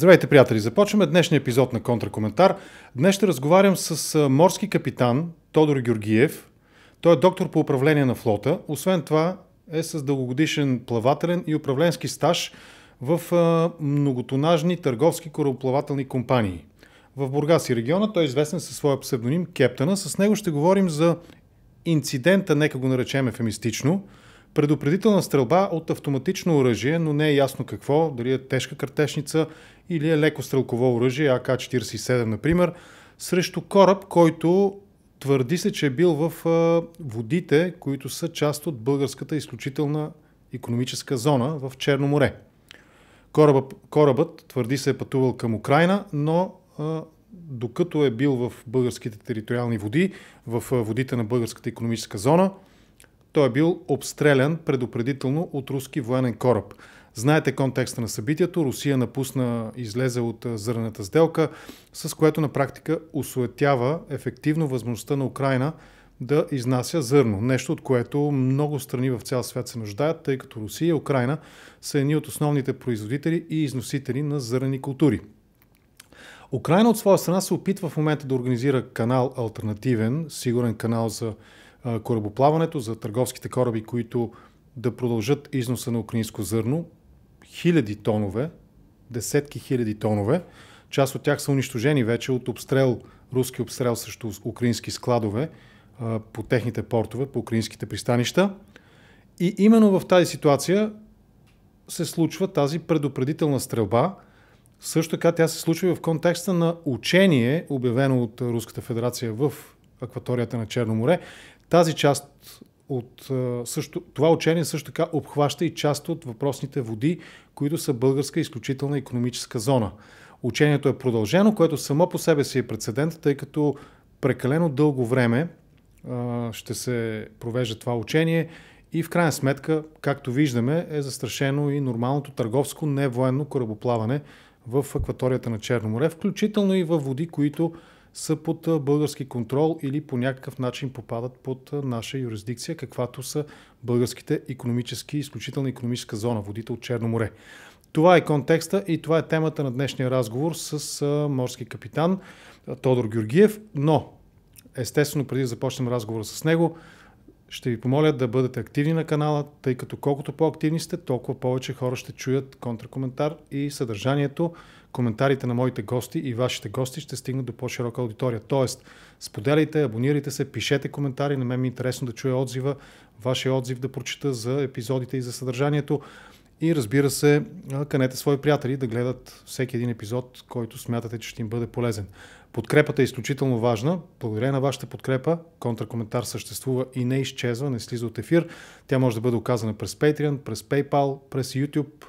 Здравейте, приятели! Започваме днешния епизод на Контракоментар. Днес ще разговарям с морски капитан Тодор Георгиев. Той е доктор по управление на флота. Освен това е с дългогодишен плавателен и управленски стаж в многотонажни търговски корабоплавателни компании. В Бургас и региона той е известен със своя псевдоним Кептъна. С него ще говорим за инцидента, нека го наречем ефемистично, предупредителна стрелба от автоматично оръжие, но не е ясно какво, дали е тежка картечница или е леко стрелково оръжие, АК-47, например, срещу кораб, който твърди се, че е бил в водите, които са част от българската изключителна икономическа зона в Черно море. Корабът твърди се е пътувал към Украйна, но докато е бил в българските териториални води, в водите на българската икономическа зона, той е бил обстрелян предупредително от руски военен кораб. Знаете контекста на събитието. Русия излезе от зърнената сделка, с което на практика осуетява ефективно възможността на Украйна да изнася зърно. Нещо, от което много страни в цял свят се нуждаят, тъй като Русия и Украйна са едни от основните производители и износители на зърнени култури. Украйна от своя страна се опитва в момента да организира канал алтернативен, сигурен канал за корабоплаването, за търговските кораби, които да продължат износа на украинско зърно. Хиляди тонове, десетки хиляди тонове. Част от тях са унищожени вече от руски обстрел срещу украински складове по техните портове, по украинските пристанища. И именно в тази ситуация се случва тази предупредителна стрелба. Също така тя се случва и в контекста на учение, обявено от Руската федерация в акваторията на Черно море. Тази част от това учение също така обхваща и част от въпросните води, които са българска изключителна икономическа зона. Учението е продължено, което само по себе си е прецедент, тъй като прекалено дълго време ще се провежда това учение и в крайна сметка, както виждаме, е застрашено и нормалното търговско, не военно корабоплаване в акваторията на Черно море, включително и във води, които са под български контрол или по някакъв начин попадат под наша юрисдикция, каквато са българските изключителна икономическа зона, водите от Черно море. Това е контекста и това е темата на днешния разговор с морски капитан Тодор Георгиев, но естествено преди да започнем разговора с него, ще ви помоля да бъдете активни на канала, тъй като колкото по-активни сте, толкова повече хора ще чуят контракоментар и съдържанието. Коментарите на моите гости и вашите гости ще стигнат до по-широка аудитория. Тоест, споделяйте, абонирайте се, пишете коментари. На мен ми е интересно да чуя отзива, вашия отзив да прочита за епизодите и за съдържанието. И разбира се, канете свои приятели да гледат всеки един епизод, който смятате, че ще им бъде полезен. Подкрепата е изключително важна. Благодарение на вашата подкрепа, контракоментар съществува и не изчезва, не слиза от ефир. Тя може да бъде оказана през Patreon, през PayPal, през YouTube,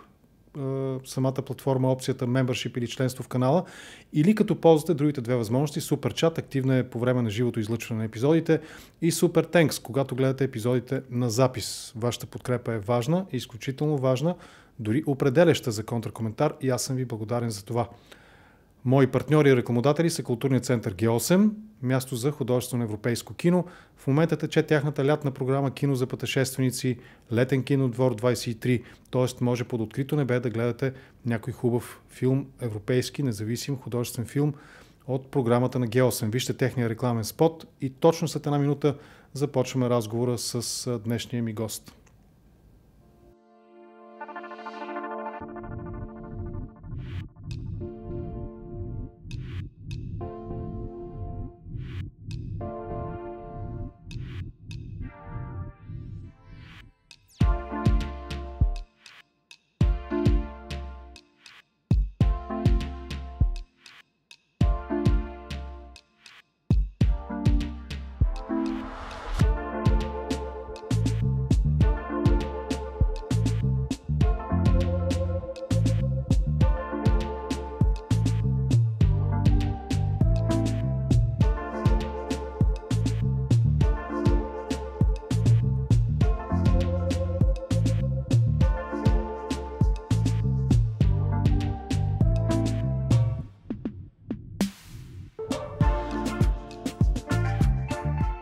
самата платформа, опцията Membership или членство в канала, или като ползвате другите две възможности. Супер чат, активна е по време на живото излъчване на епизодите, и Супер Тенкс, когато гледате епизодите на запис. Вашата подкрепа е важна, изключително важна, дори определяща за контракоментар, и аз съм ви благодарен за това. Мои партньори и рекламодатели са Културният център Г8, място за художествено европейско кино. В момента тече тяхната лятна програма Кино за пътешественици, Летен кинодвор 23, т.е. може под открито небе да гледате някой хубав филм, европейски, независим художествен филм от програмата на Г8. Вижте техния рекламен спот и точно след една минута започваме разговора с днешния ми гост.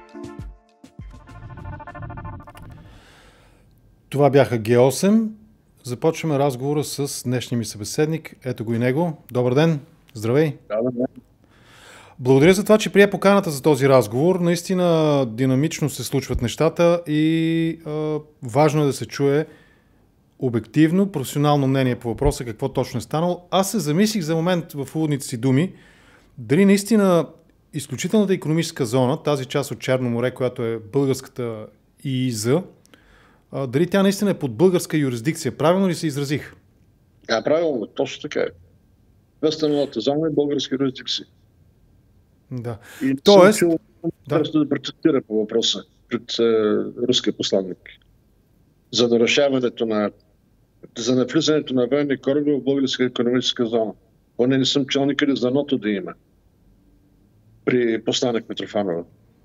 Това бяха Г8, започваме разговора с днешния ми събеседник. Ето го и него. Добър ден! Здравей! Да. Благодаря за това, че прие поканата за този разговор. Наистина динамично се случват нещата и важно е да се чуе обективно, професионално мнение по въпроса какво точно е станало. Аз се замислих за момент в уводните си думи дали наистина изключителната икономическа зона, тази част от Черно море, която е българската ИИЗ, дали тя наистина е под българска юрисдикция. Правилно ли се изразих? Да, правилно, точно така е. Вестърната зона е българска юрисдикция. Да. И съм чул да протестира по въпроса пред руския посланник за нарушаването за навлизането на военни кораби в българска икономическа зона. Поне не съм чул никъде за ното да има при посланник Митрофанова.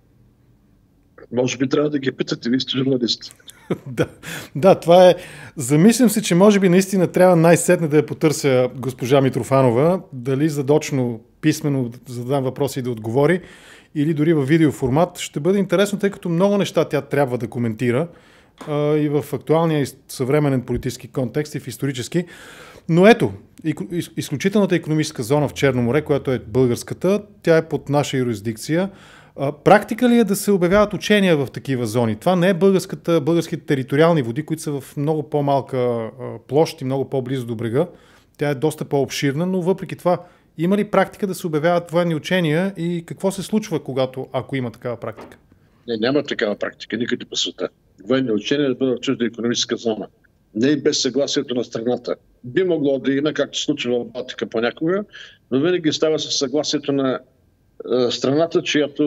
Може би трябва да ги питате, вие сте журналисти. Да, това е. Замислям се, че може би наистина трябва най-сетне да я потърся госпожа Митрофанова, дали задочно, писмено задам въпроси и да отговори, или дори във видеоформат. Ще бъде интересно, тъй като много неща тя трябва да коментира и в актуалния и съвременен политически контекст и в исторически. Но ето, изключителната икономическа зона в Черно море, която е българската, тя е под наша юрисдикция. Практика ли е да се обявяват учения в такива зони? Това не е българските териториални води, които са в много по-малка площ и много по-близо до брега. Тя е доста по-обширна, но въпреки това има ли практика да се обявяват военни учения и какво се случва, ако има такава практика? Не, няма такава практика никъде по света. Военни учения да бъдат в чужда икономическа зона. Не и без съгласието на страната. Би могло да има, както се случва в Балтика понякога, но винаги става със съгласието на страната,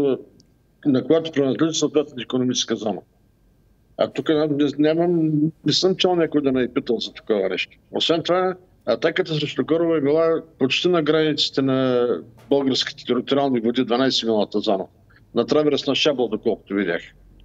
на която принадлежи съответната икономическа зона. А тук не съм чел някой да ме е питал за такова нещо. Освен това, атаката срещу кораба е била почти на границите на българските териториални води, 12-милната зона. На траверс на Шабъл, доколкото видях.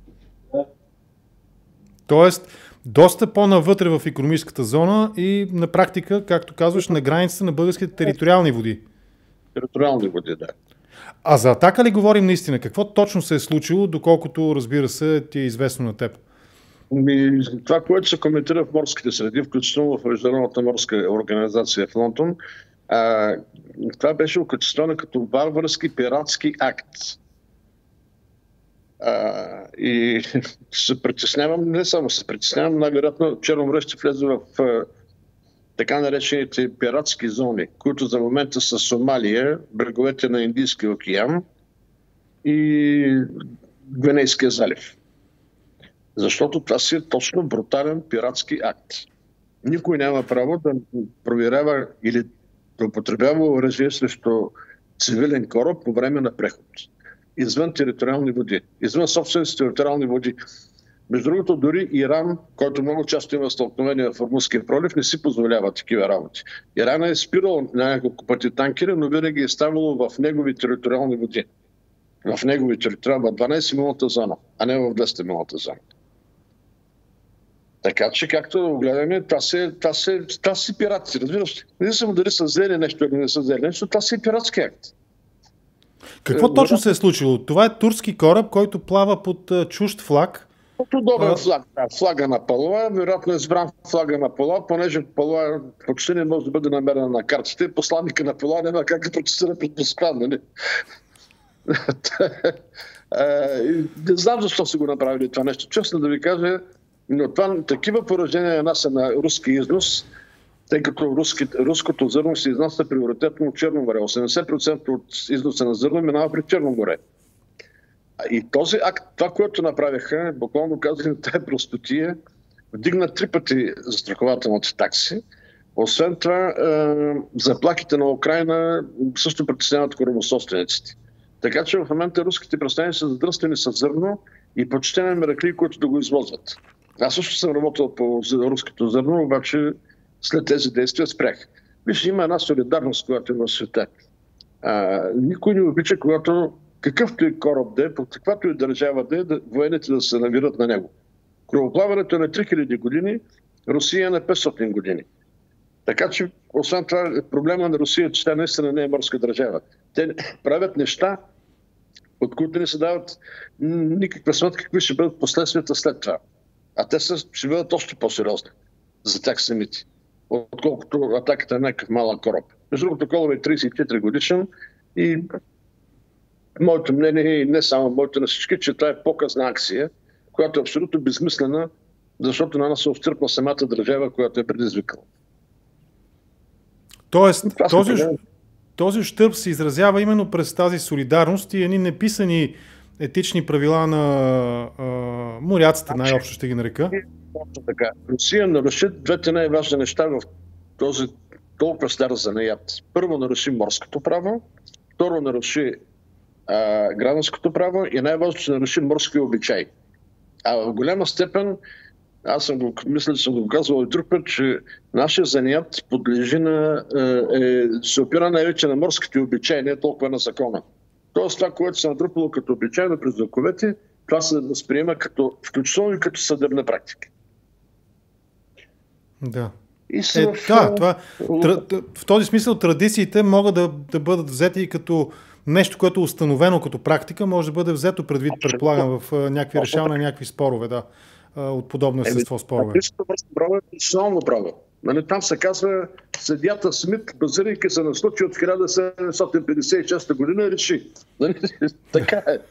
Тоест, доста по-навътре в икономическата зона и на практика, както казваш, на границите на българските териториални води. Териториални води, да. А за атака ли говорим наистина? Какво точно се е случило, доколкото, разбира се, ти е известно на теб? Това, което се коментира в морските среди, включително в Международната морска организация в Лондон, това беше окачествено като варварски пиратски акт. И се притеснявам, не само се притеснявам, най-вероятно Черно море ще влезе в така наречените пиратски зони, които за момента са Сомалия, бреговете на Индийския океан и Гвинейския залив. Защото това си е точно брутален пиратски акт. Никой няма право да проверява или да употребява оръжие срещу цивилен кораб по време на преход. Извън териториални води, извън собствените териториални води. Между другото, дори Иран, който много често има стълкновения в Ормузския пролив, не си позволява такива работи. Иран е спирал няколко пъти танкери, но винаги е ставало в негови териториални води. В негови териториални, в 12-милната зона, а не в 200-милната зона. Така че, както гледаме, това си пирати. Разбираш, не съм дали са взели нещо или не са взели нещо, това си е пиратски акт. Какво точно се е случило? Това е турски кораб, който плава под чужд флаг. Подобен флаг. Флага на Палуа, вероятно е избран флага на Палуа, понеже Палуа почти не може да бъде намерена на картите. Посланника на Палуа няма как да протестира пред Москва, нали? Не знам защо са го направили това нещо. Честно да ви кажа, но такива поражения наса на руски износ, тъй като руското зърно се изнася приоритетно от Черно море. 80% от износа на зърно минава при Черно море. И този акт, това, което направиха, буквално казали, тая простотия, вдигна 3 пъти застрахователните такси. Освен това, заплахите на Украйна също притесняват корабособствениците. Така че в момента руските пристанища са задръстени с зърно и почти не меракли, които да го извозват. Аз също съм работил по руското зърно, обаче след тези действия спрях. Виж, има една солидарност, която има в света. Никой не обича, когато какъвто и кораб да е, под каквато и държава да е, военните да се навират на него. Корабоплаването е на 3000 години, Русия е на 500 години. Така че, освен това, проблема на Русия, че тя наистина не е морска държава. Те правят неща, от които не се дават никаква сметка, какви ще бъдат последствията след това. А те ще бъдат още по-сериозни. за тях самите, отколкото атаката на някакъв малък кораб. Между другото, корабът е 34 годишен и моето мнение, и не само моето на всички, че това е показна акция, която е абсолютно безсмислена, защото на нас се отстърпна самата държава, която е предизвикала. Тоест, този ущърб се изразява именно през тази солидарност и едни неписани етични правила на моряците, най-общо ще ги нарека. Така. Русия наруши двете най-важни неща в този толкова стар занаят. Първо наруши морското право, второ наруши гражданското право и най-важно, че наруши морски обичай. А в голяма степен, аз мисля, че съм го казвал и друг път, че нашия занаят подлежи се опира най-вече на морските обичаи, не толкова на закона. Тоест това, което се натрупало като обичайно през вековете, това се възприема включително и като съдебна практика. Да. В този смисъл традициите могат да бъдат взети и като нещо, което е установено като практика, може да бъде взето предвид, предполагам, в някакви решавания на някакви спорове, от подобно естество спорове. Право е персонално право. Там се казва, съдията Смит, базирайки се на случай от 1756 година, реши. Така е.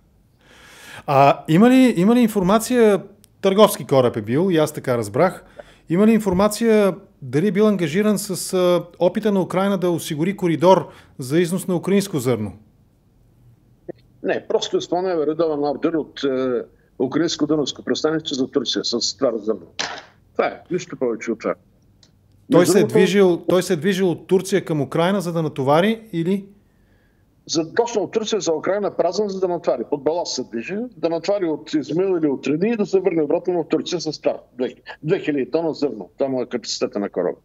Има ли информация, търговски кораб е бил, и аз така разбрах, има ли информация дали е бил ангажиран с опита на Украйна да осигури коридор за износ на украинско зърно? Не, просто изпълнява редовен ордер от украинско-дъновско пристанище за Турция с това зърно. Това е, нищо повече от това. Той се е движил от Турция към Украйна, за да натовари или? Точно от Турция за Украйна празен, за да натвари. Под баласт се движи, да натвари от Измаил или от Рени и да се върне обратно в Турция с това. 2000 тона зърно. Там е капацитета на кораба.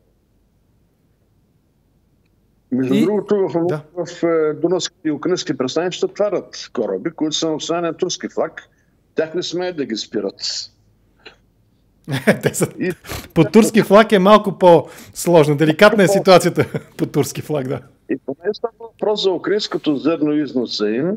Между другото, в дунавски и украински пристанища тварят кораби, които са на основание на турски флаг. Тях не смеят да ги спират. Под турски флаг е малко по-сложно. Деликатна е ситуацията под турски флаг, да. И поне става въпрос за украинското зърно износа им.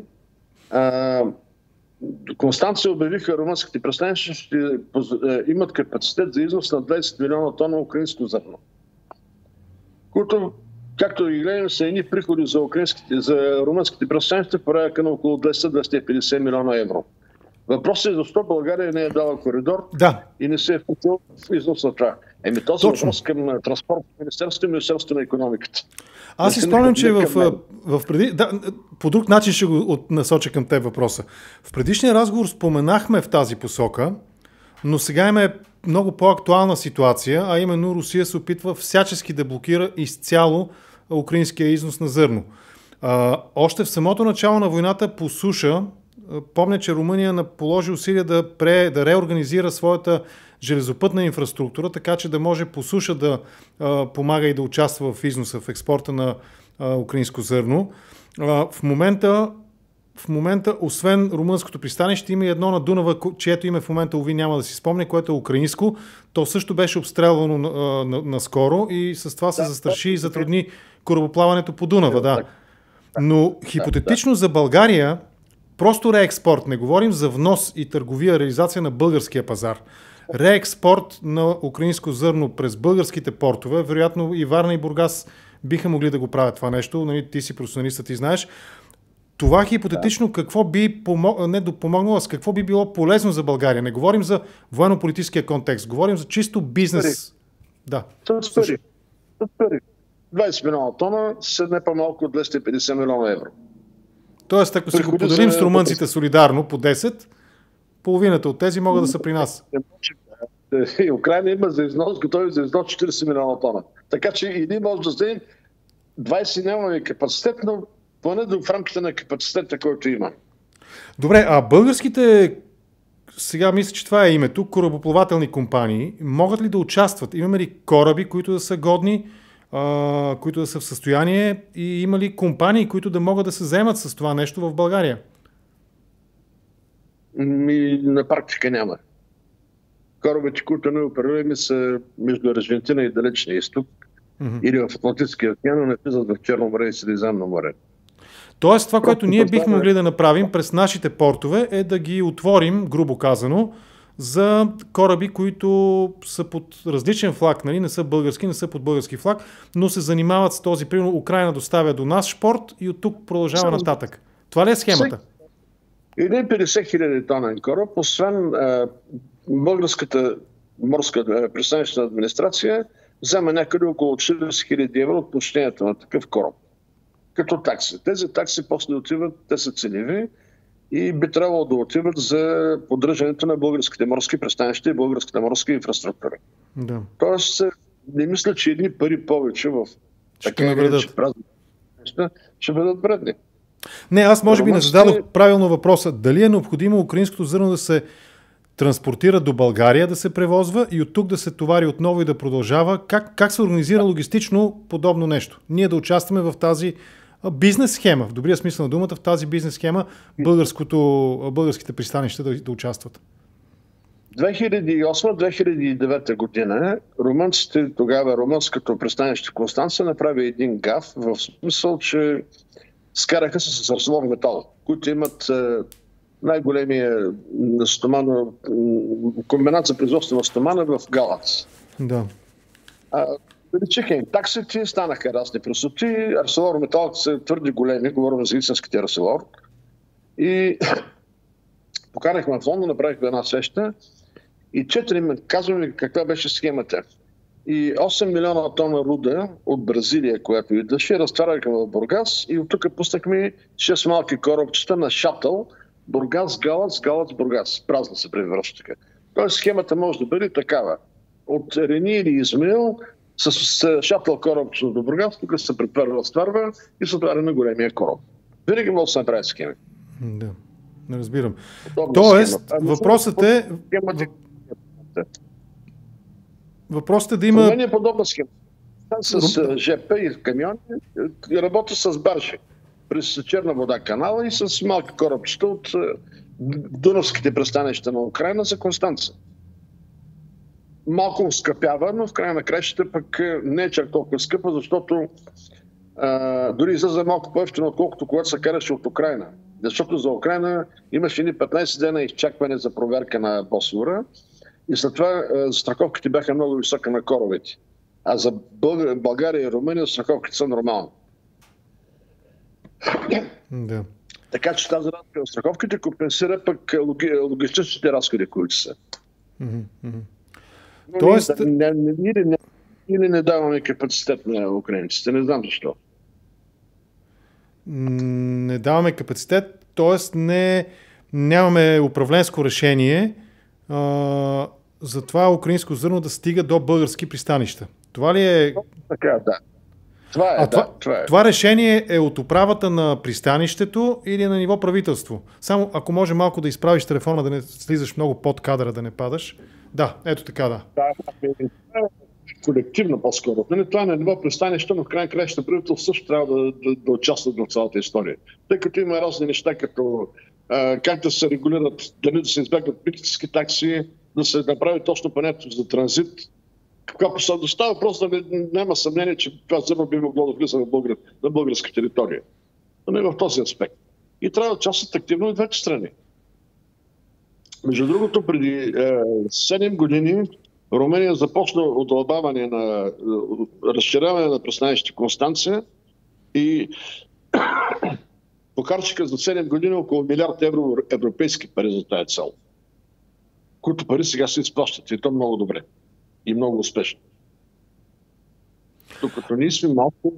Констанция обявиха румънските пристанища, ще имат капацитет за износ на 20 милиона тона украинско зърно. Които, както и гледаме, са едни приходи за румънските пристанища в порядъка на около 200-250 милиона евро. Въпросът е защо България не е дала коридор и не се е впустил в износ на това. Този въпрос към транспорт, Министерството на икономиката. Аз си спомням, че по друг начин ще го насоча към теб въпроса. В предишния разговор споменахме в тази посока, но сега има много по-актуална ситуация, а именно Русия се опитва всячески да блокира изцяло украинския износ на зърно. Още в самото начало на войната по суша, помня, че Румъния положи усилия да реорганизира своята железопътна инфраструктура, така че да може по суша да помага и да участва в износа, в експорта на украинско зърно. В момента, освен румънското пристанище, има и едно на Дунава, чието име в момента, уви, няма да си спомня, което е украинско. То също беше обстрелвано наскоро и с това се застраши и затрудни корабоплаването по Дунава. Да. Но хипотетично за България, просто реекспорт, не говорим за внос и търговия, реализация на българския пазар. Реекспорт на украинско зърно през българските портове, вероятно и Варна и Бургас биха могли да го правят това нещо, нали, ти си професионалист, ти знаеш. Това хипотетично какво би помогнало, с какво би било полезно за България? Не говорим за военно-политическия контекст, говорим за чисто бизнес. Да. 20 милиона тона са не по-малко от 250 милиона евро. Тоест, ако си го поделим с румънците солидарно по 10, половината от тези могат да са при нас. Украйна има за износ, готови за износ 40 милиона тона. Така че и ние може да вземем 20 нямаме капацитет, но поне в рамките на капацитета, който има. Добре, а българските, сега мисля, че това е името, корабоплавателни компании, могат ли да участват? Имаме ли кораби, които да са годни, които да са в състояние, и има ли компании, които да могат да се заемат с това нещо в България? На практика няма. Корабите, които не оперираме, са между Аржентина и Далечния изток, или в Атлантическия океан, но не влизат в Черно море и Средиземно море. Тоест, това, което ние бихме могли да направим през нашите портове, е да ги отворим, грубо казано, за кораби, които са под различен флаг, нали? Не са български, не са под български флаг, но се занимават с този, примерно Украйна доставя до нас шпорт и от тук продължава нататък. Това ли е схемата? Един 50 хиляди тонен кораб, освен българската морска пристанищна администрация, взема някъде около 40 хиляди евро от почтението на такъв кораб. Като такси. Тези такси после отиват, те са целеви и би трябвало да отиват за поддържането на българските морски пристанища и българската морска инфраструктура. Да. Тоест, не мисля, че едни пари повече в така празни ще бъдат вредни. Не, аз може би не зададох правилно въпроса. Дали е необходимо украинското зърно да се транспортира до България, да се превозва и от тук да се товари отново и да продължава? Как се организира логистично подобно нещо? Ние да участваме в тази бизнес схема, в добрия смисъл на думата, в тази бизнес схема българските пристанища да участват. 2008-2009 година румънците, тогава румънското пристанище Констанца направи един гаф, в смисъл, че скараха се с ArcelorMittal, които имат най-големия комбинат за производство на стомана в Галац. Да. Величиха им таксите, станаха разни красоти. ArcelorMittal са твърде големи, говорим за истинските Арселор. И поканахме в Лондон, направихме една среща и казваме каква беше схемата. И 8 милиона тона руда от Бразилия, която идваше, разтваряхме в Бургас и от тук пуснахме 6 малки корабчета на шатъл Бургас, Галац, Галац, Бургас. Празно се превръща така. Тоест схемата може да бъде такава. От Рени или Измаил с шатъл корабчета до Бургас, тук се разтварва и се отваря на големия кораб. Винаги може да се направи схеми. Да, не разбирам. Тоест, въпросът е... Въпросът е да има... Това е подобна схема. С ЖП и камиони работя с баржи през Черна вода канала и с малки корабчета от дунавските пристанища на Украйна за Констанца. Малко скъпява, но в края на краищата пък не е чак толкова скъпа, защото дори излиза малко по-евтино, отколкото когато се караше от Украйна. Защото за Украйна имаше ни 15 дена изчакване за проверка на Босфора и след това страховките бяха много висока на корабите. А за България и Румъния страховките са нормални. Да. Така че тази разлика в страховките компенсира пък логистичните разходи, които са. Тоест... Или не даваме капацитет на украинците, не знам защо. Не даваме капацитет, т.е. нямаме управленско решение за това украинско зърно да стига до български пристанища. Това ли е... Така, да. Това решение е от управата на пристанището или на ниво правителство? Само ако може малко да изправиш телефона, да не слизаш много под кадъра, да не падаш. Да, ето така, да. Колективно по-скоро. Това е на ниво пристанище, но в крайна краища правителство също трябва да участват в цялата история. Тъй като има разни неща, като как да се регулират, дали да се избягват митнически такси, да се направи точно понятието за транзит. Ако се достава, просто няма съмнение, че това зърно би могло да влиза на българска територия. Но не в този аспект. И трябва да участват активно и двете страни. Между другото, преди 7 години Румъния започна удълбаване на разширяване на пристанище Констанция и похарчиха за 7 години около 1 милиард евро европейски пари за тази цел. Които пари сега се изплащат и то много добре и много успешно. Докато ние сме малко...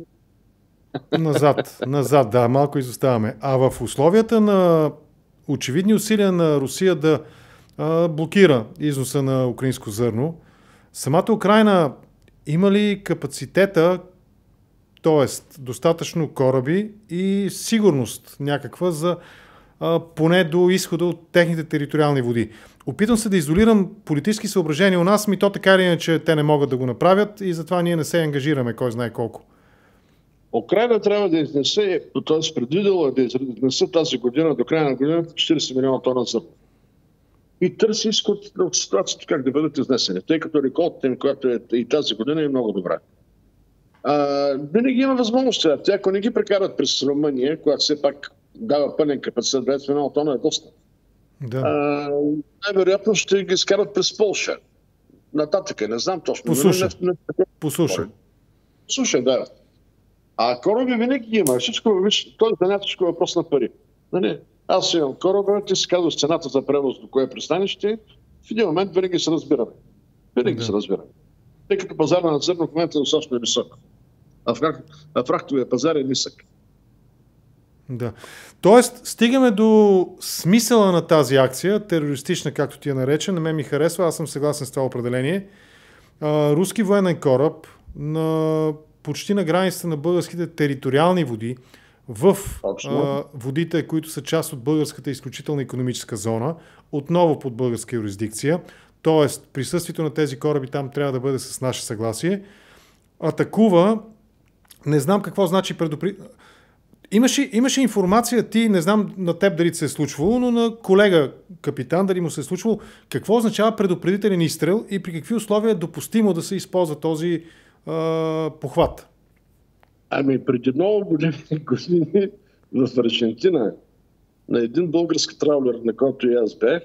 Назад, да, малко изоставаме. А в условията на очевидни усилия на Русия да блокира износа на украинско зърно, самата Украйна има ли капацитета, т.е. достатъчно кораби и сигурност някаква за поне до изхода от техните териториални води? Опитвам се да изолирам политически съображения у нас, то така или иначе те не могат да го направят и затова ние не се ангажираме, кой знае колко. Украйна трябва да изнесе, т.е. предвидела да изнесе тази година, до края на годината 40 милиона тона зърно. И търси изход от ситуацията как да бъдат изнесени, тъй като реколтата им, която е и тази година, е много добра. Винаги има възможност. Те, ако не ги прекарат през Румъния, която все пак дава пълен капацитет, 20 милиона тона е доста. Да. Най-вероятно ще ги скарат през Полша. Нататък, не знам точно. По суша. По суша. Суша, да. А кораби винаги ги има. Всичко, той занят всичко е въпрос на пари. Нали? Аз имам кораба, ти си казваш цената за превоз до кое пристанище, в един момент винаги се разбираме. Винаги се разбираме. Тъй като пазара на зърно в момента е достатъчно висок. А фрахтовия пазар е нисък. Да. Тоест, стигаме до смисъла на тази акция, терористична, както ти я нарече, на мен ми харесва, аз съм съгласен с това определение. Руски военен кораб почти на границата на българските териториални води, в водите, които са част от българската изключителна икономическа зона, отново под българска юрисдикция, т.е. присъствието на тези кораби там трябва да бъде с наше съгласие, атакува, не знам какво значи Имаше информация, ти, не знам на теб дали се е случвало, но на колега капитан дали му се е случвало, какво означава предупредителен изстрел и при какви условия е допустимо да се използва този похват? Преди много години в Аржентина на един български траулер, на който и аз бях,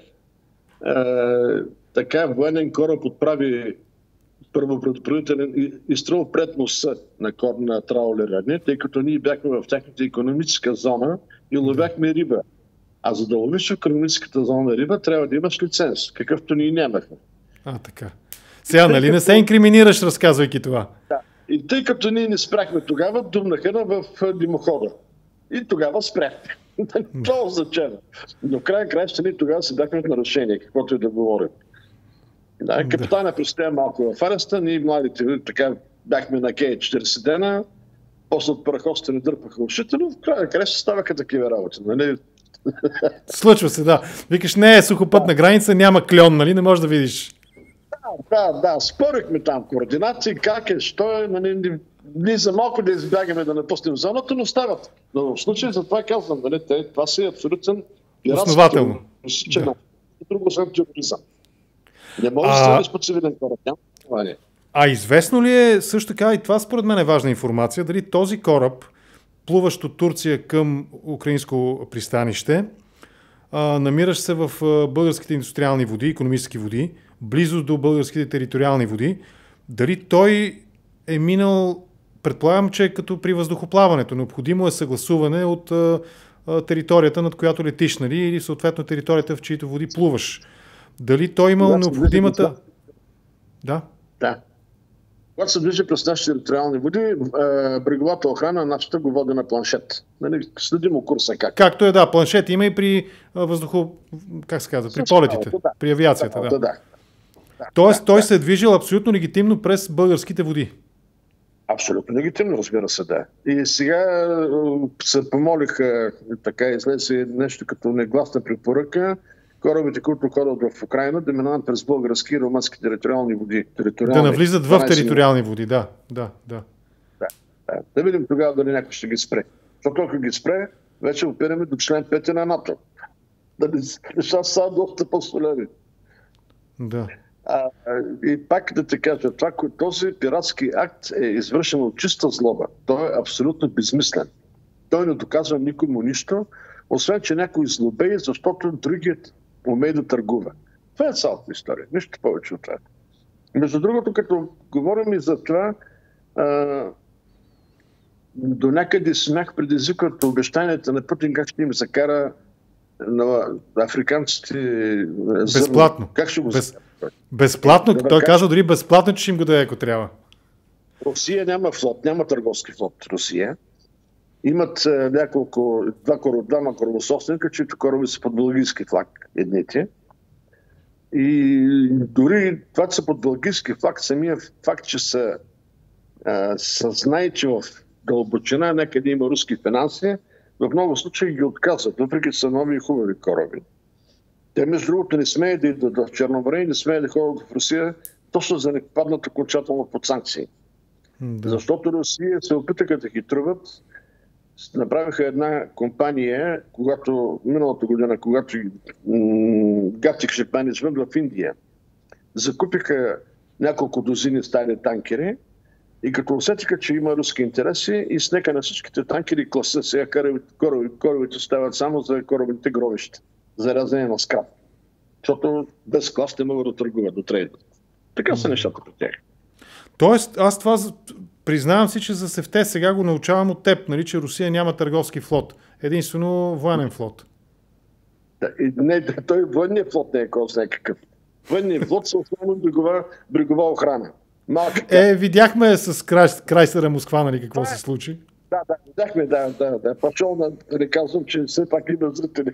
така военен кораб отправи първо предупредителен изстрел пред носа на траулера, тъй като ние бяхме в тяхната икономическа зона и ловяхме риба. А за да ловиш в икономическата зона риба, трябва да имаш лиценз, какъвто ние нямахме. Така. Сега, нали не се инкриминираш, разказвайки това? Да. И тъй като ние не спряхме тогава, думнаха в димохода. И тогава спряхме. Това означава. Но край ние тогава се бяхме в нарушение, каквото и да говорим. Да, капитана представя малко в ареста, ние младите така бяхме на Кей 40 дена, после от параходството ни дърпаха ушите, но в края ще ставаха такива работи. Нали? Случва се, да. Викаш, не е сухопътна граница, няма кльон, нали? Не можеш да видиш. Да, спорихме там координации, как е, що е, нали, ние за малко да избягаме да напуснем зоната, но стават. Но в случай за това казвам, нали, това си е абсолютен пиратски. Основателно. Друго съм тероризъм. Не може да станеш по цивилен кораб. А известно ли е също така, и това според мен е важна информация, дали този кораб, плуващ от Турция към украинско пристанище, намиращ се в българските индустриални води, икономически води, близо до българските териториални води, дали той е минал, предполагам, че като при въздухоплаването, необходимо е съгласуване от територията, над която летиш, нали, или съответно територията, в чието води плуваш. Дали той имал необходимата... Да. Когато се движи през нашите териториални води, бреговата охрана нашата го води на планшет. Нали, следимо курса как. Както е, да, планшет има и при как се казва, при полетите, при авиацията. Да. Тоест, той се е движил абсолютно легитимно през българските води. Абсолютно легитимно, разбира се, да. И сега се помолиха, така излезе нещо като негласна препоръка, корабите, които ходят в Украйна, да минават през български и румънски териториални води. Да навлизат в териториални води, да. Да видим тогава дали някой ще ги спре. Защото ако ги спре, вече опираме до член 5 на НАТО. Неща са доста по-солени. Да. И пак да те кажа, този пиратски акт е извършен от чиста злоба. Той е абсолютно безмислен. Той не доказва никому нищо, освен че някой злобее, защото другият умее да търгува. Това е цялата история. Нищо повече от това. Между другото, като говорим и за това, до някъде смях предизвикват обещанията на Путин как ще им закара на африканците безплатно. Как ще го безплатно? Той казва дори безплатно, че ще им го даде, ако трябва. Русия няма флот, няма търговски флот. Русия. Имат двама корабособственика, чието кораби са под бългийски флаг, едните. И дори това, че са под бългийски флаг, самия факт, че са знае, че в дълбочина някъде има руски финанси, в много случаи ги отказват, въпреки че са нови и хубави кораби. Те, между другото, не смеят да идват в Черноморе и не смеят да ходят в Русия, точно за да не паднат окончателно под санкции. Да. Защото Русия се опитаха да хитруват. Направиха една компания, миналата година, когато Gatwick Ship Management в Индия закупиха няколко дозини стари танкери и като усетиха, че има руски интереси, и снеха на всичките танкери класа. Сега корабите стават само за корабните гробища. зарязане на скрап. Защото без склад ще могат да търгуват, да трейдат. Така са нещата при тях. Тоест, аз това признавам си, че за сефте сега го научавам от теб, нали, че Русия няма търговски флот. Единствено военен флот. Не, той военният флот не е някакъв. Военният флот са основно брегова охрана. Видяхме с крайсера Москва, нали, какво се случи. Да, видяхме, да. Пошъл да казвам, че все пак има зрители.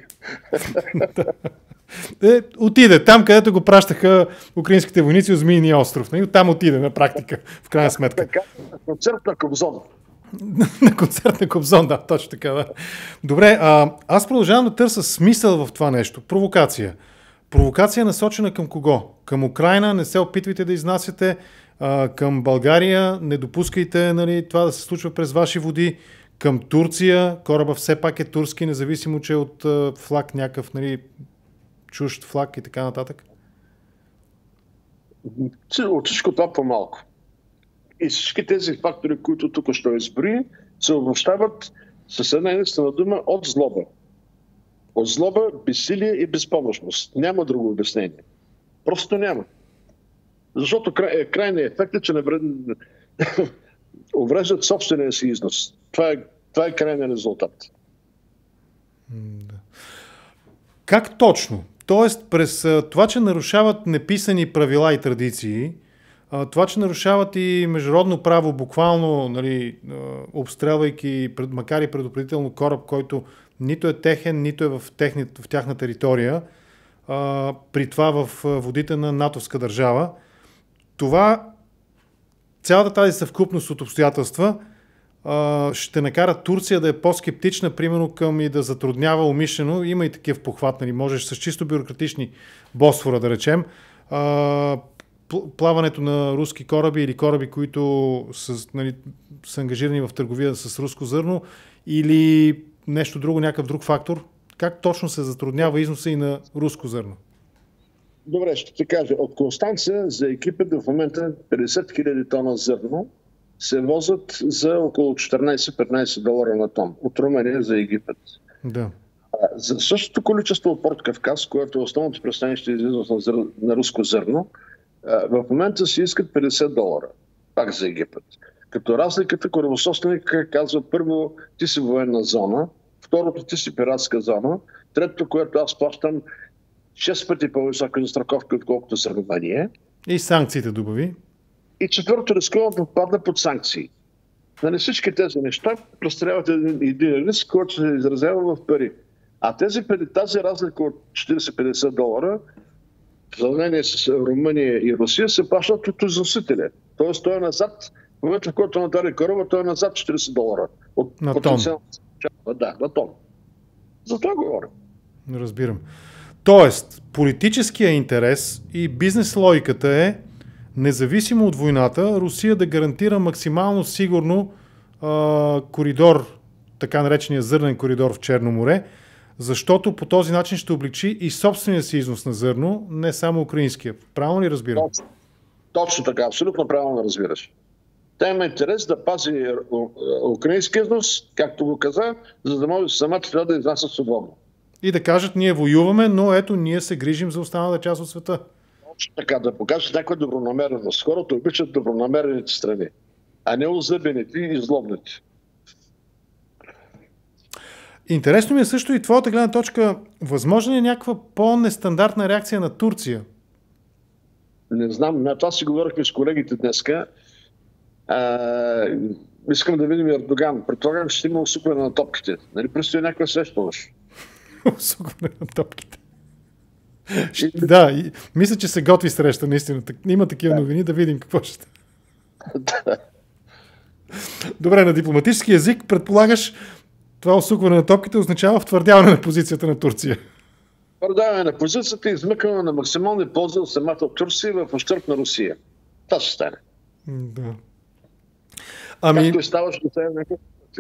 Отиде там, където го пращаха украинските войници от Змийния остров. Нали? Там отиде на практика, в крайна сметка. На концерт на Кобзон. На концерт на Кобзон, да, точно така. Да. Добре, аз продължавам да търся смисъл в това нещо. Провокация. Провокация насочена към кого? Към Украйна, не се опитвайте да изнасяте, към България, не допускайте, нали, това да се случва през ваши води, към Турция, кораба все пак е турски, независимо, че е от флаг някакъв, нали, чужд флаг и така нататък? От всичко това по-малко. И всички тези фактори, които тук ще изброи, се обобщават с една единствена дума от злоба. От злоба, безсилие и безпомощност. Няма друго обяснение. Просто няма. Защото крайният ефект е, че увреждат собствения си износ. Това е крайният резултат. Как точно? Тоест, през това, че нарушават неписани правила и традиции, това, че нарушават и международно право, буквално, нали, обстрелвайки, макар и предупредително кораб, който нито е техен, нито е в тяхна територия, при това в водите на натовска държава. Това, цялата тази съвкупност от обстоятелства ще накара Турция да е по-скептична, примерно към и да затруднява умишлено. Има и такива похват, нали, можеш с чисто бюрократични Босфора, да речем, плаването на руски кораби или кораби, които са ангажирани в търговия с руско зърно, или нещо друго, някакъв друг фактор. Как точно се затруднява износа и на руско зърно? Добре, ще ти кажа. От Констанца за Египет в момента 50 000 тона зърно се возят за около 14-15 долара на тон. От Румъния за Египет. Да. За същото количество от Порт Кавказ, което е основното пристанище за износ на руско зърно, в момента се искат 50 долара. Пак за Египет. Като разликата, корабособственик казва: първо, ти си военна зона, второто, ти си пиратска зона, третото, което аз плащам 6 пъти по-висока застраховка, отколкото за Румъния. И санкциите добави. И четвърто, рискувам да попадна под санкции. Нали, всички тези неща представляват един риск, който се изразява в пари. А тази разлика от 40-50 долара, в сравнение с Румъния и Русия, се плащат от износителя. Тоест той е назад, в момента, в който надари кораба, той е назад 40 долара. На тон. Да, на тон. За това говоря. Разбирам. Тоест, политическия интерес и бизнес логиката е, независимо от войната, Русия да гарантира максимално сигурно коридор, така наречения зърнен коридор в Черно море, защото по този начин ще облегчи и собствения си износ на зърно, не само украинския. Правилно ли разбирам? Точно така, абсолютно правилно разбираш. Та има интерес да пази украински износ, както го каза, за да може самата трябва да изнася свободно. И да кажат: ние воюваме, но ето, ние се грижим за останалата част от света. Точно така, да покажат някаква добронамереност. Хората обичат добронамерените страни, а не озъбените и злобните. Интересно ми е също и твоята гледна точка. Възможно ли е някаква по-нестандартна реакция на Турция? Не знам. Това си говорихме с колегите днеска. Искам да видим Ердоган. Предполагам, че ще има усукване на топките. Нали, предстои някаква среща уж. Усукване на топките. Да, мисля, че се готви среща, наистина. Има такива новини, да видим какво ще. Добре, на дипломатически език предполагаш, това усукване на топките означава втвърдяване на позицията на Турция. Втвърдяване на позицията и измъкване на максимални ползи от самата Турция в ущърб на Русия. Това ще стане. Да. Както и ставаше до сега някакъв.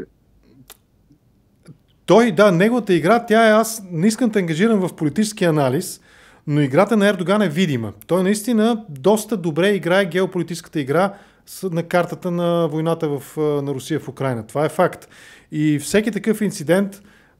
Неговата игра, аз не искам да ангажирам в политически анализ, но играта на Ердоган е видима. Той наистина доста добре играе геополитическата игра на картата на войната на Русия в Украйна. Това е факт. И всеки такъв инцидент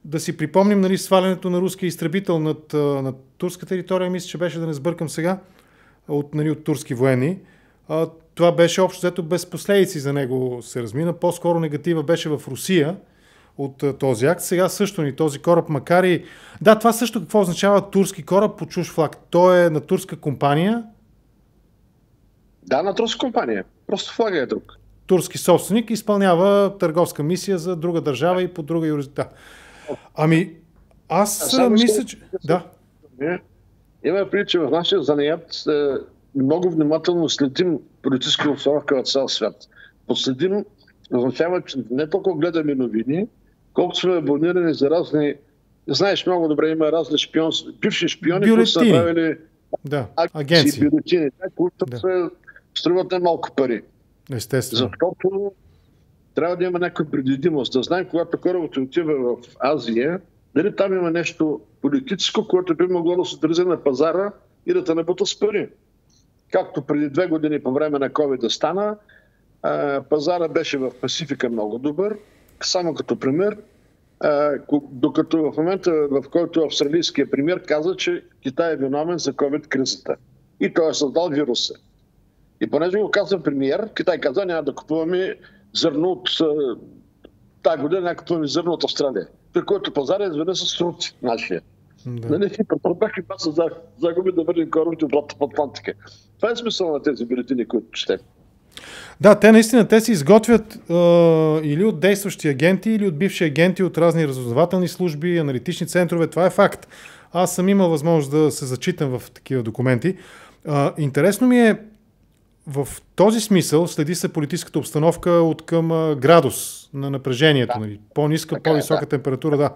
Да си припомним, нали, свалянето на руския изтребител над турска територия, мисля, че беше, да не сбъркам сега, от турски военни. Това беше общо взето без последици за него се размина. По-скоро негатива беше в Русия от този акт. Сега също ни този кораб, макар и... Да, това също какво означава турски кораб по чужд флаг? Той е на турска компания? Да, на турска компания. Просто флага е друг. Турски собственик изпълнява търговска мисия за друга държава и по друга юрисдикция. Ами, аз мисля, че... Да. Има предвид, че в нашия занаят много внимателно следим политическа обстановка в цял свят. Последим означава, че не толкова гледаме новини, колкото сме абонирани за разни... Знаеш много добре, има разни бивши шпиони, които са направили агенции, бюлетини, които се струват немалко пари. Естествено. Защото трябва да има някаква предвидимост. Да знаем, когато корабът отива в Азия, дали там има нещо политическо, което би могло да се отрази на пазара и да те набута с пари. Както преди 2 години по време на COVID стана, пазара беше в Пасифика много добър, само като пример, докато в момента, в който австралийският премиер каза, че Китай е виновен за COVID-кризата. И той е създал вируса. И понеже го казва премиер, Китай каза, няма да купуваме зърно от тази година, няма да купуваме зърно от Австралия. При който пазар е изведен с трути нашия. Нали? Бяха и баса загуби да върнем корабите обратно по Атлантика. Това е смисъл на тези бюлетини, които четем. Да, те наистина те се изготвят или от действащи агенти, или от бивши агенти от разни разузнавателни служби, аналитични центрове. Това е факт. Аз съм имал възможност да се зачитам в такива документи. Интересно ми е, в този смисъл следи се политическата обстановка от към градус на напрежението. Нали? По-ниска, по-висока температура. Да.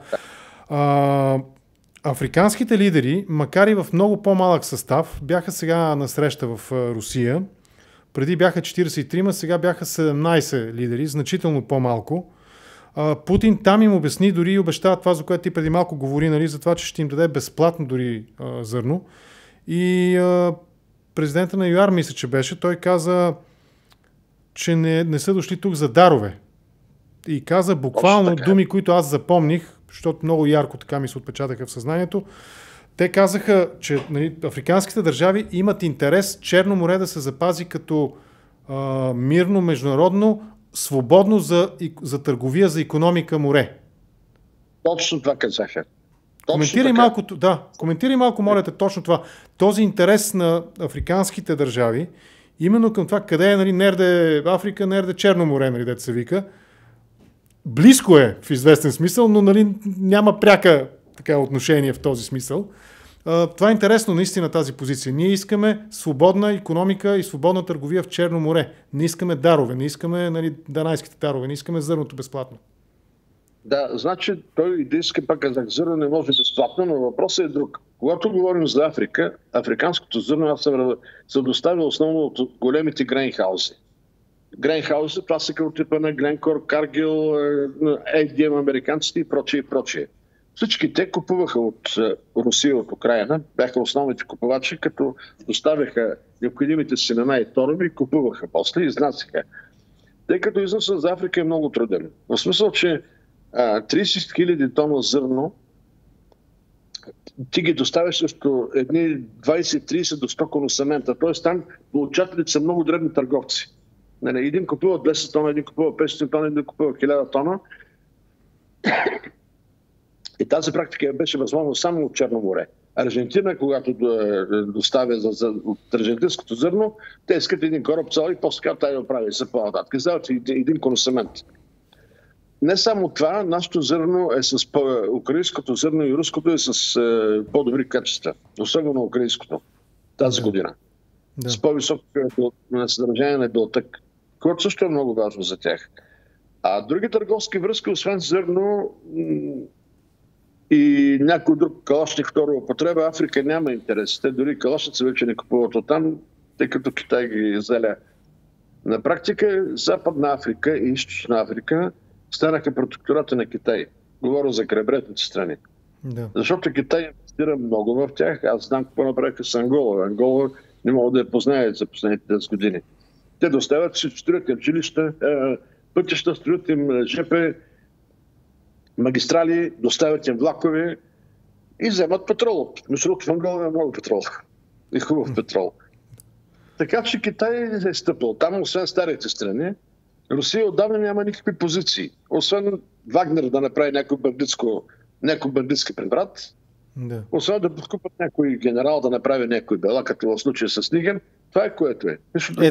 Африканските лидери, макар и в много по-малък състав, бяха сега на среща в Русия. Преди бяха 43, сега бяха 17 лидери, значително по-малко. Путин там им обясни, дори и обещава това, за което ти преди малко говори, нали, за това, че ще им даде безплатно дори зърно. И президента на ЮАР, мисля, че беше, той каза, че не са дошли тук за дарове. И каза буквално думи, които аз запомних, защото много ярко така ми се отпечатаха в съзнанието. Те казаха, че нали, африканските държави имат интерес Черно море да се запази като мирно, международно, свободно за търговия, за икономика море. Точно това казаха. Коментирай малко, моля те, точно това. Този интерес на африканските държави, именно към това къде е, нали, нерде Африка, нерде Черно море, нали, дето се вика. Близко е в известен смисъл, но нали, няма пряка така отношение в този смисъл. Това е интересно наистина тази позиция. Ние искаме свободна икономика и свободна търговия в Черно море. Не искаме дарове, не искаме нали, данайските дарове, не искаме зърното безплатно. Да, значи той да иска пак казах, зърно не може безплатно, но въпросът е друг. Когато говорим за Африка, африканското зърно аз съм се доставя основно от големите грейнхаузи. Грейнхаузи, това са като типа на Гленкор, Каргил, ADM американците и прочее и прочее. Всички те купуваха от Русия, от Украина, бяха основните купувачи, като доставяха необходимите семена и торови и купуваха после и изнасяха. Тъй като износът за Африка е много труден. В смисъл, че 30 000 тона зърно ти ги доставяш също едни 20-30 до 100 коносамента. Т.е. там получателите са много дребни търговци. Един купува 10 тона, един купува 500 тона, един купува 1000 тона. И тази практика беше възможно само от Черно море. Аржентина, когато доставя от аржентинското зърно, те искат един кораб цял и после така тази оправи за по-нататък. Издават един консумент. Не само това, нашето зърно е с украинското зърно и руското е с по-добри качества. Особено украинското тази година. Да. С по-високо съдържание на белтък, което също е много важно за тях. А други търговски връзки, освен зърно и някой друг калашник втора употреба, Африка няма интерес. Те дори калашници вече не купуват оттам, тъй като Китай ги заля. На практика Западна Африка и Източна Африка станаха протектората на Китай. Говоря за крайбрежните страни. Да. Защото Китай инвестира много в тях. Аз знам какво направиха с Ангола. Ангола не могат да я познаят за последните 10 години. Те доставят, че строят им жилища, пътища, строят им ЖП. магистрали, доставят им влакове и вземат петрол. Между другото, в Ангола е много петрол. И хубав петрол. Така че Китай е стъпил. Там, освен старите страни, Русия отдавна няма никакви позиции. Освен Вагнер да направи някой бандитски преврат, освен да подкупат някой генерал да направи някой бела, като в случая с Нигер, това е което е.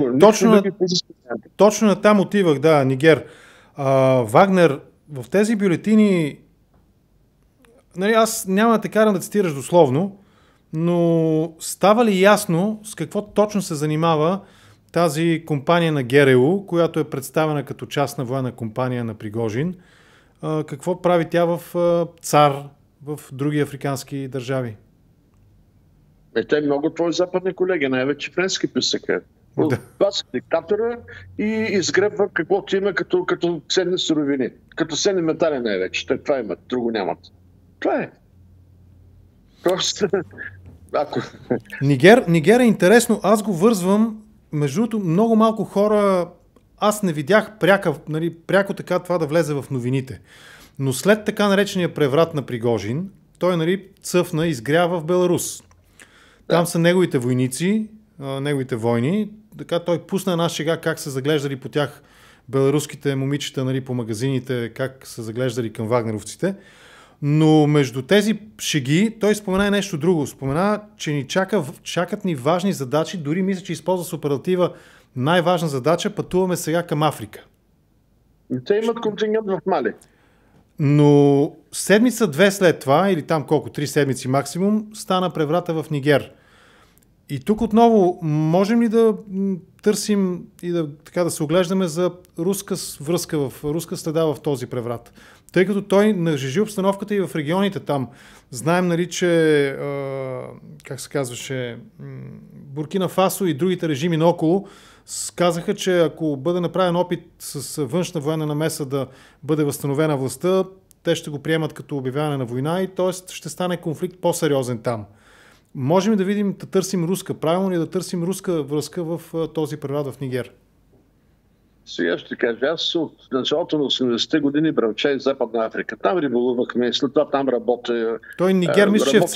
Точно на там отивах, да, Нигер. Вагнер, в тези бюлетини, нали, аз няма да те карам да цитираш дословно, но става ли ясно с какво точно се занимава тази компания на ГРУ, която е представена като частна военна компания на Пригожин? Какво прави тя в ЦАР, в други африкански държави? Те много твои западни колеги, най-вече френски писаха. Това са диктатора и изгребва каквото има като ценни суровини. Като ценни метали най-вече. Те това имат, друго нямат. Това е. Нигер е интересно. Аз го вързвам. Между другото, много малко хора... Аз не видях пряко така това да влезе в новините. Но след така наречения преврат на Пригожин, той цъфна, изгрява в Беларус. Там са неговите войници, неговите войни. Така той пусна една шега как са заглеждали по тях беларуските момичета по магазините, как са заглеждали към вагнеровците. Но между тези шеги той спомена и нещо друго. Спомена, че ни чакат ни важни задачи, дори мисля, че използва суперлатива най-важна задача, пътуваме сега към Африка. Те имат контингент в Мали. Но седмица-две след това, или там колко, 3 седмици максимум, стана преврата в Нигер. И тук отново можем ли да търсим и да се оглеждаме за руска връзка, руска следа в този преврат? Тъй като той нажежи обстановката и в регионите там. Знаем, че как се казваше, Буркина Фасо и другите режими наоколо казаха, че ако бъде направен опит с външна военна намеса да бъде възстановена властта, те ще го приемат като обявяване на война и т.е. ще стане конфликт по-сериозен там. Можем да видим, да търсим руска, правилно ли да търсим руска връзка в този преврат в Нигер? Сега ще кажа, аз от началото на 80-те години бръмча из Западна Африка. Там риболувахме, след това там работя. Той Нигер мисля, че е в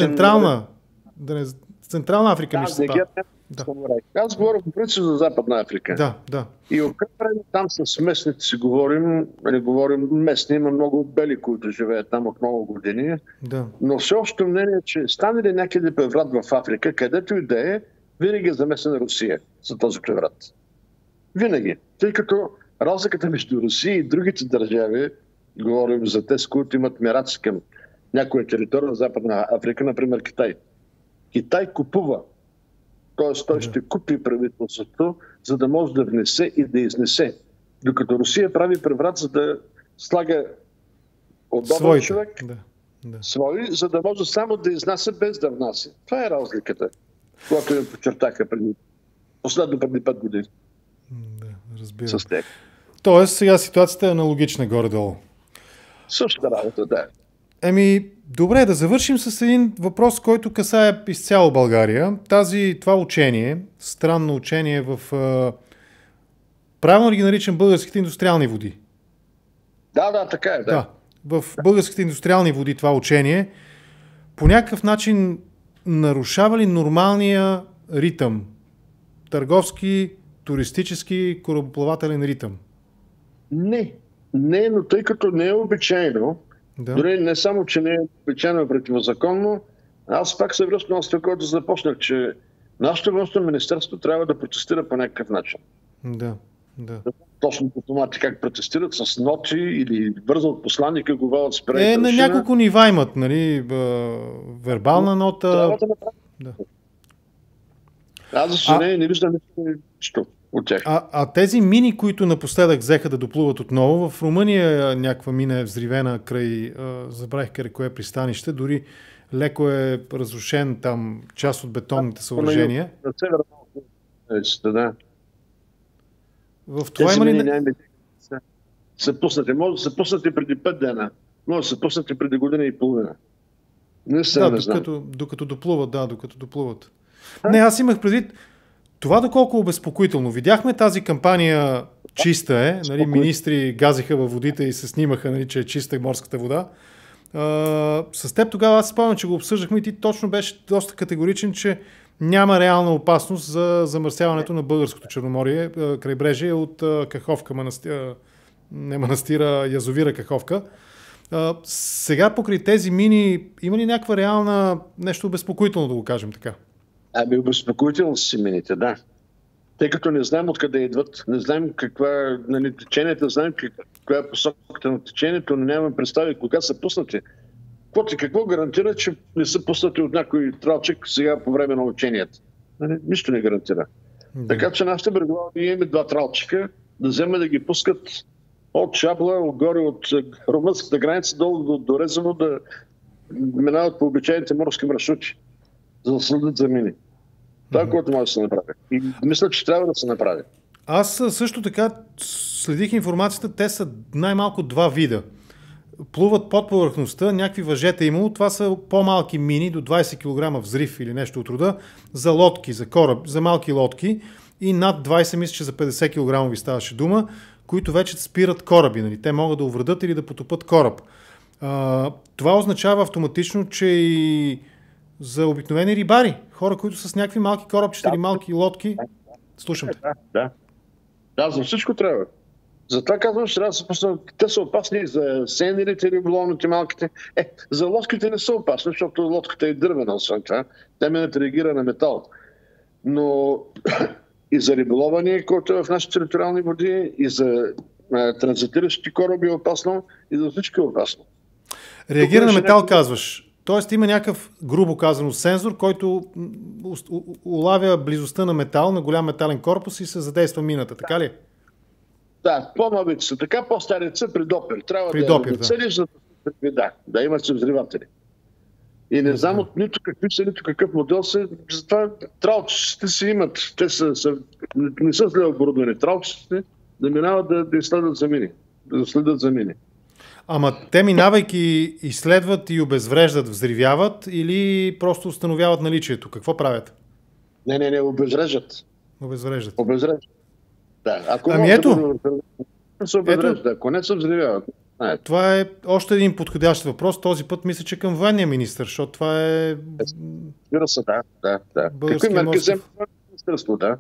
Централна Африка. Нигер, аз говоря по принцип за Западна Африка. Да. И от време там с местните си говорим местни, има много бели, които живеят там от много години. Да. Но всеобщо мнение е, че стане ли някъде преврат в Африка, където и да е, винаги е замесена Русия за този преврат. Винаги. Тъй като разликата между Русия и другите държави, говорим за тези, които имат мираци към някоя територия на Западна Африка, например Китай. Китай купува. Т.е. той ще купи правителството, за да може да внесе и да изнесе. Докато Русия прави преврат, за да слага удобен човек, свои, за да може само да изнася без да внася. Това е разликата, която им подчертаха последно преди 5 години. Разбира. Тоест, сега ситуацията е аналогична горе-долу. Същата работа, да. Добре, да завършим с един въпрос, който касае изцяло България. Това учение, странно учение в... правилно ли ги наричам българските индустриални води? Да, така е, да. В българските индустриални води това учение по някакъв начин нарушава ли нормалния ритъм? Търговски, туристически, корабоплавателен ритъм? Не, но тъй като не е обичайно, дори не само, че не е обичайно противозаконно, аз пак се връщам с това, което започнах, че нашето външно министерство трябва да протестира по някакъв начин. Да. Точно дипломати как протестират с ноти или бързо от посланника говорят с преди. На няколко нива имат, вербална нота. Трябва да направим. Аз за съжаление не виждам нищо от тях. А тези мини, които напоследък взеха да доплуват отново, в Румъния някаква мина е взривена край, забравих кое пристанище, дори леко е разрушен там част от бетонните съоръжения. На севера да. В това има ли... Са пуснати. Може да са пуснати преди 5 дена. Може да са пуснати преди година и половина. Не знам. Докато доплуват, докато доплуват. Не, аз имах предвид Това доколко е обезпокоително. Видяхме тази кампания чиста е, нали, министри газиха във водите и се снимаха, нали, че е чиста морската вода. С теб тогава аз спомням, че го обсъждахме и ти точно беше доста категоричен, че няма реална опасност за замърсяването на българското Черноморие, крайбрежие от Каховка, язовира Каховка. Сега покрай тези мини има ли някаква реална нещо обезпокоително, да го кажем така? Обезпокоително са си мините, да. Тъй като не знаем откъде идват, не знаем каква течението, знаем каква е посоката на течението, но нямаме представи кога са пуснати. Какво гарантира, че не са пуснати от някой тралчик сега по време на ученията? Нищо не гарантира. Да. Така че нашите брегова имаме 2 тралчика, да вземат да ги пускат от Шабла, отгоре от румънската граница, долу до Резово, да минават по обичайните морски маршрути, за да следят за мини. Това е което може да се направи. И мисля, че трябва да се направи. Аз също така следих информацията, те са най-малко 2 вида. Плуват под повърхността, някакви въжета имало, това са по-малки мини, до 20 кг взрив или нещо от рода, за лодки, за кораб, за малки лодки и над 20, мисля, че за 50 кг ви ставаше дума, които вече спират кораби. Нали? Те могат да увредят или да потопат кораб. Това означава автоматично, че и за обикновени рибари, хора, които са с някакви малки корабчета или малки лодки. Слушам те. Да, за всичко трябва. Затова казвам, че трябва да се пуснат. Те са опасни за сенерите, риболовните, малките. За лодките не са опасни, защото лодката е дървена, освен това. Те минат реагира на метал. Но и за риболоване, който е в нашите териториални води, и за транзитиращи кораби е опасно, и за всички е опасно. Реагира на метал, казваш. Тоест има някакъв, грубо казано, сензор, който улавя близостта на метал, на голям метален корпус и се задейства мината, така ли? Да, по-новите са така, по-старите са при допир. Трябва да целиш, да имат се взриватели. И не знам от нито какви са, нито какъв модел са. Затова тралчиците си имат. Те не са зле оборудвани. Тралчиците да минават да изследват за мини. Да следят за мини. Ама те минавайки изследват и обезвреждат, взривяват или просто установяват наличието? Какво правят? Не, обезвреждат. Обезвреждат. Да, ако ето, се обезвреждат, ако не се взривяват. Това е още един подходящ въпрос. Този път мисля, че към военния министър, защото това е... Да. Какви мерки взема министерство, да.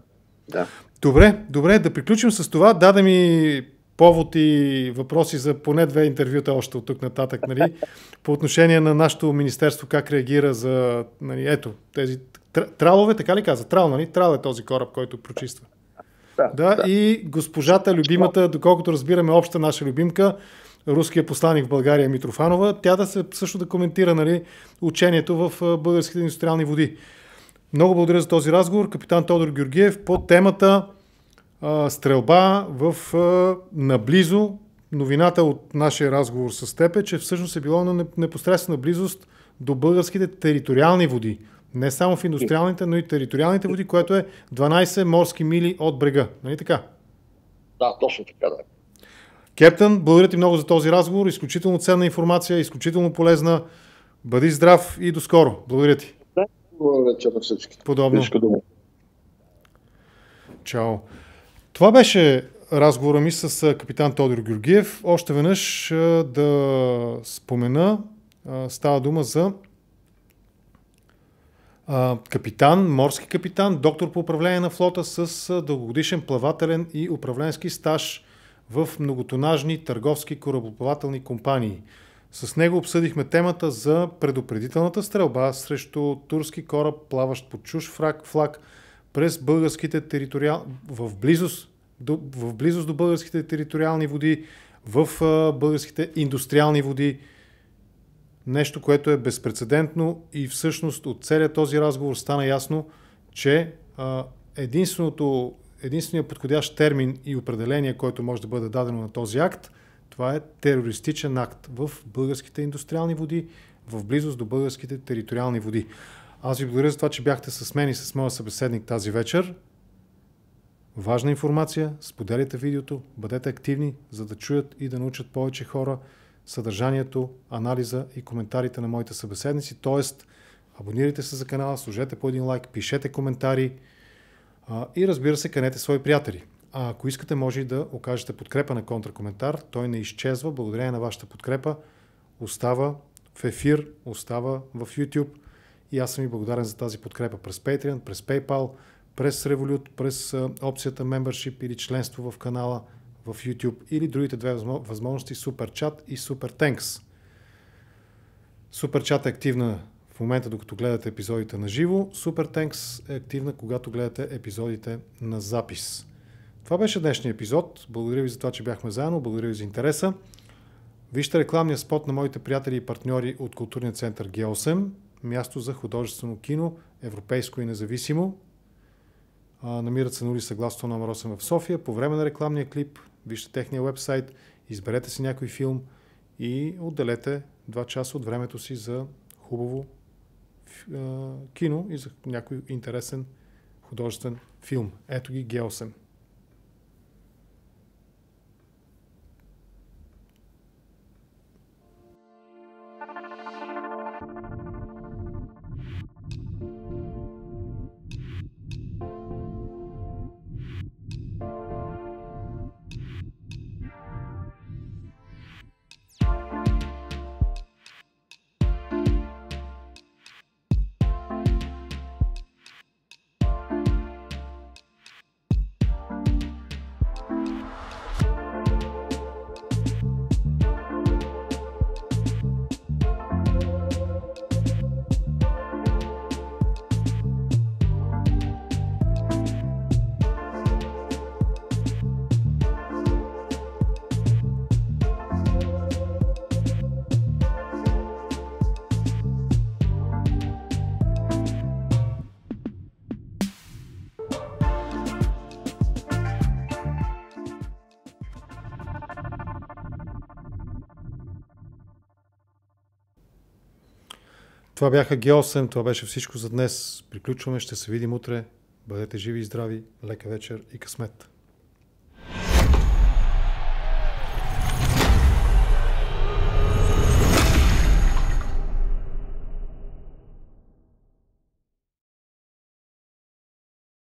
Добре, да приключим с това. Даде ми повод и въпроси за поне 2 интервюта още от тук нататък, нали, по отношение на нашето министерство, как реагира за, нали, ето, тези тралове, така ли каза? Трал, нали? Трал е този кораб, който прочиства. Да. И госпожата любимата, доколкото разбираме, обща наша любимка, руския посланик в България Митрофанова, тя също да коментира, нали, учението в българските индустриални води. Много благодаря за този разговор. Капитан Тодор Георгиев по темата стрелба наблизо. Новината от нашия разговор с теб е, че всъщност е било на непосредствена близост до българските териториални води. Не само в индустриалните, но и териториалните води, което е 12 морски мили от брега. Нали така? Да, точно така, да. Кептън, благодаря ти много за този разговор. Изключително ценна информация, изключително полезна. Бъди здрав и до скоро. Благодаря ти. Добър вечер на всички. Подобно. Чао. Това беше разговора ми с капитан Тодор Георгиев. Още веднъж да спомена, става дума за капитан, морски капитан, доктор по управление на флота с дългогодишен плавателен и управленски стаж в многотонажни търговски корабоплавателни компании. С него обсъдихме темата за предупредителната стрелба срещу турски кораб, плаващ под чужд флаг през българските в близост до българските териториални води, в българските индустриални води. Нещо, което е безпрецедентно и всъщност от целият този разговор стана ясно, че единственият подходящ термин и определение, който може да бъде дадено на този акт, това е терористичен акт в българските индустриални води, в близост до българските териториални води. Аз ви благодаря за това, че бяхте с мен и с моя събеседник тази вечер. Важна информация, споделяйте видеото, бъдете активни, за да чуят и да научат повече хора съдържанието, анализа и коментарите на моите събеседници. Тоест, абонирайте се за канала, сложете по един лайк, пишете коментари. И разбира се, канете свои приятели. А ако искате, може и да окажете подкрепа на контракоментар. Той не изчезва. Благодарение на вашата подкрепа остава в ефир, остава в YouTube. И аз съм ви благодарен за тази подкрепа през Patreon, през PayPal, през Revolut, през опцията Membership или членство в канала в YouTube или другите две възможности Super Chat и Super Thanks. Super Chat е активна в момента, докато гледате епизодите на живо. Super Thanks е активна, когато гледате епизодите на запис. Това беше днешния епизод. Благодаря ви за това, че бяхме заедно. Благодаря ви за интереса. Вижте рекламния спот на моите приятели и партньори от Културния център G8. Място за художествено кино, европейско и независимо. Намират се на улица Гласово номер 8 в София. По време на рекламния клип вижте техния уебсайт, изберете си някой филм и отделете 2 часа от времето си за хубаво кино и за някой интересен художествен филм. Ето ги G8. Това бяха G8, това беше всичко за днес. Приключваме, ще се видим утре. Бъдете живи и здрави, лека вечер и късмет!